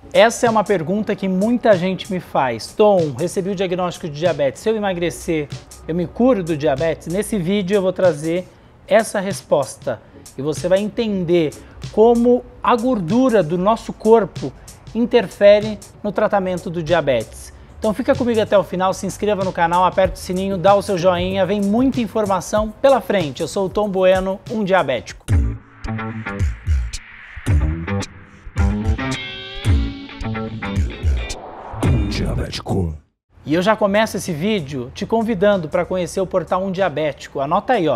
Essa é uma pergunta que muita gente me faz. Tom, recebi o diagnóstico de diabetes. Se eu emagrecer, eu me curo do diabetes? Nesse vídeo eu vou trazer essa resposta e você vai entender como a gordura do nosso corpo interfere no tratamento do diabetes. Então fica comigo até o final, se inscreva no canal, aperte o sininho, dá o seu joinha, vem muita informação pela frente. Eu sou o Tom Bueno, um diabético. E eu já começo esse vídeo te convidando para conhecer o portal Um Diabético. Anota aí, ó,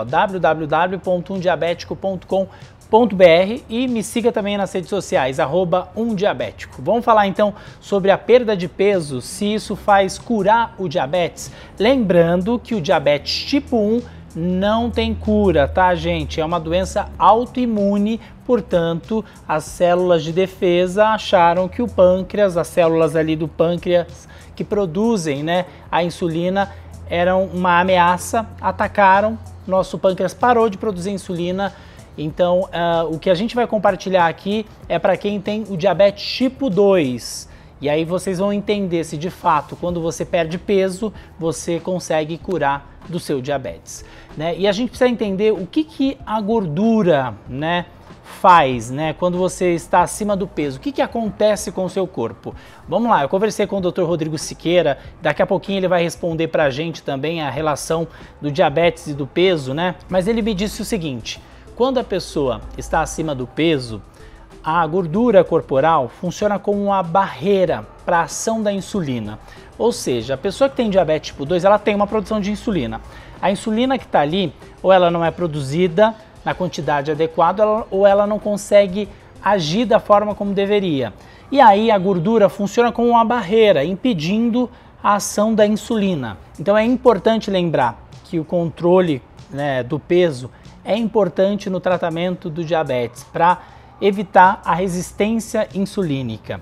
www.umdiabetico.com.br e me siga também nas redes sociais, @umdiabetico. Vamos falar então sobre a perda de peso, se isso faz curar o diabetes. Lembrando que o diabetes tipo 1 não tem cura, tá, gente? É uma doença autoimune, portanto, as células de defesa acharam que o pâncreas, as células ali do pâncreas que produzem, né, a insulina, eram uma ameaça, atacaram, nosso pâncreas parou de produzir insulina. Então, o que a gente vai compartilhar aqui é para quem tem o diabetes tipo 2. E aí vocês vão entender se de fato, quando você perde peso, você consegue curar do seu diabetes, né? E a gente precisa entender o que a gordura, né, faz, né, quando você está acima do peso. O que acontece com o seu corpo? Vamos lá, eu conversei com o Dr. Rodrigo Siqueira, daqui a pouquinho ele vai responder pra gente também a relação do diabetes e do peso, né? Mas ele me disse o seguinte: quando a pessoa está acima do peso, a gordura corporal funciona como uma barreira para a ação da insulina. Ou seja, a pessoa que tem diabetes tipo 2, ela tem uma produção de insulina. A insulina que está ali, ou ela não é produzida na quantidade adequada, ou ela não consegue agir da forma como deveria. E aí a gordura funciona como uma barreira, impedindo a ação da insulina. Então é importante lembrar que o controle, né, do peso é importante no tratamento do diabetes, para evitar a resistência insulínica.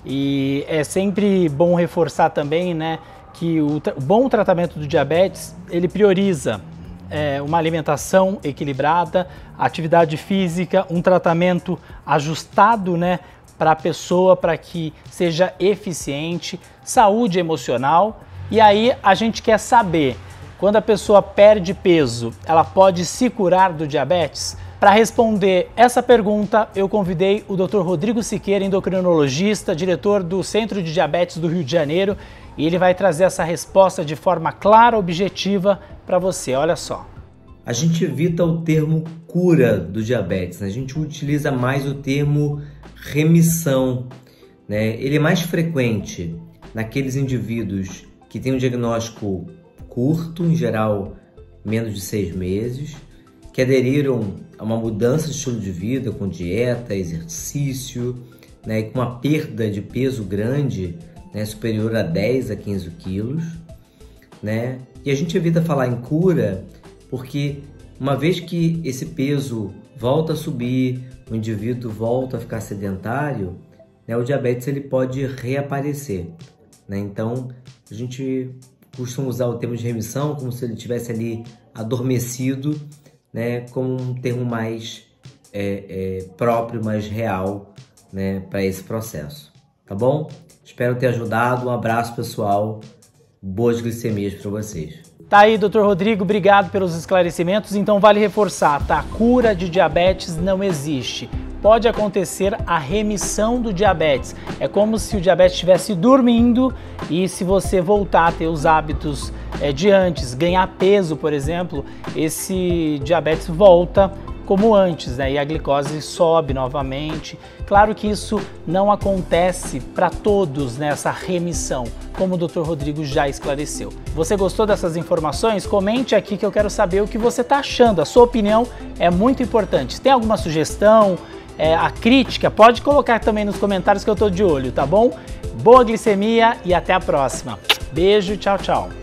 E é sempre bom reforçar também, né, que o bom tratamento do diabetes, ele prioriza uma alimentação equilibrada, atividade física, um tratamento ajustado, né, para a pessoa, para que seja eficiente, saúde emocional. E aí a gente quer saber, quando a pessoa perde peso, ela pode se curar do diabetes? Para responder essa pergunta, eu convidei o Dr. Rodrigo Siqueira, endocrinologista, diretor do Centro de Diabetes do Rio de Janeiro, e ele vai trazer essa resposta de forma clara, objetiva para você. Olha só. A gente evita o termo cura do diabetes, né? A gente utiliza mais o termo remissão, né? Ele é mais frequente naqueles indivíduos que têm um diagnóstico curto, em geral menos de 6 meses, que aderiram a uma mudança de estilo de vida com dieta, exercício, né, e com uma perda de peso grande, né, superior a 10 a 15 quilos, né? E a gente evita falar em cura porque uma vez que esse peso volta a subir, o indivíduo volta a ficar sedentário, né, o diabetes ele pode reaparecer, né? Então a gente costuma usar o termo de remissão como se ele tivesse ali adormecido, né, como um termo mais próprio, mais real, né, para esse processo, tá bom? Espero ter ajudado, um abraço pessoal, boas glicemias para vocês. Tá aí, Dr. Rodrigo, obrigado pelos esclarecimentos. Então vale reforçar, tá? A cura de diabetes não existe. Pode acontecer a remissão do diabetes. É como se o diabetes estivesse dormindo e se você voltar a ter os hábitos de antes, ganhar peso, por exemplo, esse diabetes volta como antes, né? E a glicose sobe novamente. Claro que isso não acontece para todos nessa remissão, como o Dr. Rodrigo já esclareceu. Você gostou dessas informações? Comente aqui que eu quero saber o que você está achando. A sua opinião é muito importante. Se tem alguma sugestão, a crítica, pode colocar também nos comentários que eu estou de olho, tá bom? Boa glicemia e até a próxima. Beijo, tchau, tchau.